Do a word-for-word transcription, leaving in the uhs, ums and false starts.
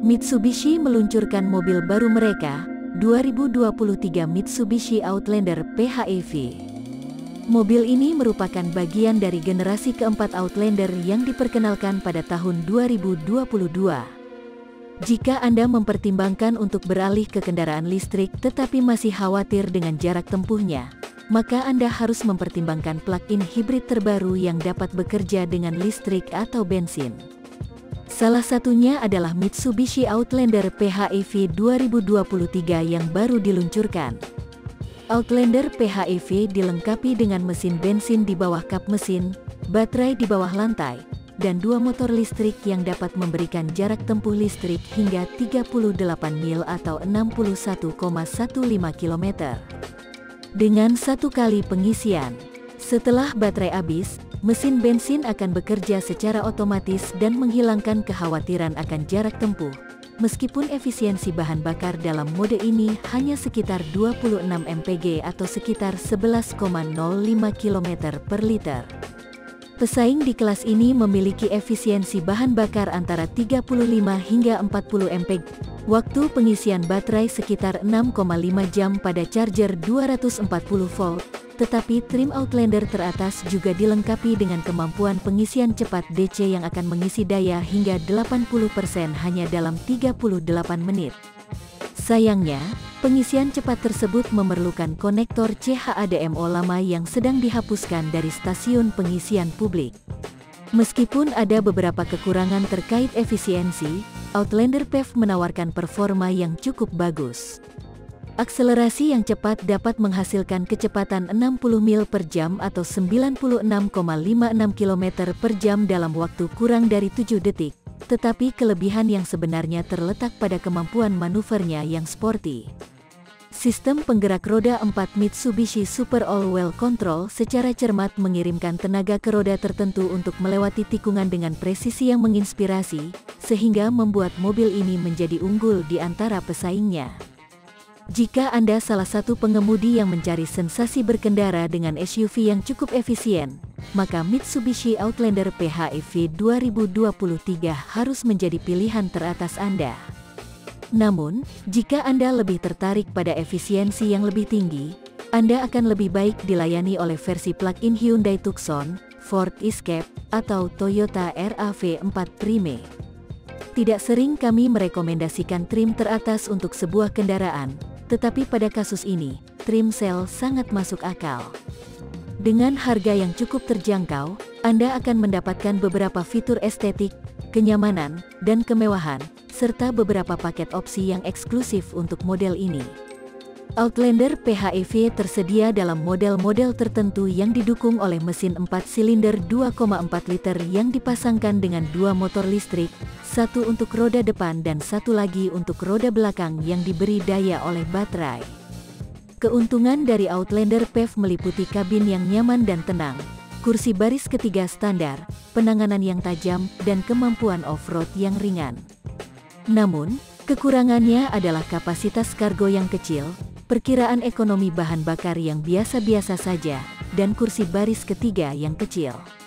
Mitsubishi meluncurkan mobil baru mereka, dua ribu dua puluh tiga Mitsubishi Outlander P H E V. Mobil ini merupakan bagian dari generasi keempat Outlander yang diperkenalkan pada tahun dua ribu dua puluh dua. Jika Anda mempertimbangkan untuk beralih ke kendaraan listrik tetapi masih khawatir dengan jarak tempuhnya, maka Anda harus mempertimbangkan plug-in hybrid terbaru yang dapat bekerja dengan listrik atau bensin. Salah satunya adalah Mitsubishi Outlander P H E V dua ribu dua puluh tiga yang baru diluncurkan. Outlander P H E V dilengkapi dengan mesin bensin di bawah kap mesin, baterai di bawah lantai, dan dua motor listrik yang dapat memberikan jarak tempuh listrik hingga tiga puluh delapan mil atau enam puluh satu koma lima belas kilometer. Dengan satu kali pengisian, setelah baterai habis, mesin bensin akan bekerja secara otomatis dan menghilangkan kekhawatiran akan jarak tempuh. Meskipun efisiensi bahan bakar dalam mode ini hanya sekitar dua puluh enam M P G atau sekitar sebelas koma nol lima kilometer per liter. Pesaing di kelas ini memiliki efisiensi bahan bakar antara tiga puluh lima hingga empat puluh M P G. Waktu pengisian baterai sekitar enam koma lima jam pada charger dua ratus empat puluh volt, tetapi trim Outlander teratas juga dilengkapi dengan kemampuan pengisian cepat D C yang akan mengisi daya hingga delapan puluh persen hanya dalam tiga puluh delapan menit. Sayangnya, pengisian cepat tersebut memerlukan konektor C H A D M O lama yang sedang dihapuskan dari stasiun pengisian publik. Meskipun ada beberapa kekurangan terkait efisiensi, Outlander P H E V menawarkan performa yang cukup bagus. Akselerasi yang cepat dapat menghasilkan kecepatan enam puluh mil per jam atau sembilan puluh enam koma lima enam kilometer per jam dalam waktu kurang dari tujuh detik, tetapi kelebihan yang sebenarnya terletak pada kemampuan manuvernya yang sporty. Sistem penggerak roda empat Mitsubishi Super All-Wheel Control secara cermat mengirimkan tenaga ke roda tertentu untuk melewati tikungan dengan presisi yang menginspirasi, sehingga membuat mobil ini menjadi unggul di antara pesaingnya. Jika Anda salah satu pengemudi yang mencari sensasi berkendara dengan S U V yang cukup efisien, maka Mitsubishi Outlander P H E V dua ribu dua puluh tiga harus menjadi pilihan teratas Anda. Namun, jika Anda lebih tertarik pada efisiensi yang lebih tinggi, Anda akan lebih baik dilayani oleh versi plug-in Hyundai Tucson, Ford Escape, atau Toyota R A V empat Prime. Tidak sering kami merekomendasikan trim teratas untuk sebuah kendaraan, tetapi pada kasus ini, trim sale sangat masuk akal. Dengan harga yang cukup terjangkau, Anda akan mendapatkan beberapa fitur estetik, kenyamanan, dan kemewahan, serta beberapa paket opsi yang eksklusif untuk model ini. Outlander P H E V tersedia dalam model-model tertentu yang didukung oleh mesin empat silinder dua koma empat liter yang dipasangkan dengan dua motor listrik, satu untuk roda depan dan satu lagi untuk roda belakang yang diberi daya oleh baterai. Keuntungan dari Outlander P H E V meliputi kabin yang nyaman dan tenang, kursi baris ketiga standar, penanganan yang tajam, dan kemampuan off-road yang ringan. Namun, kekurangannya adalah kapasitas kargo yang kecil, perkiraan ekonomi bahan bakar yang biasa-biasa saja, dan kursi baris ketiga yang kecil.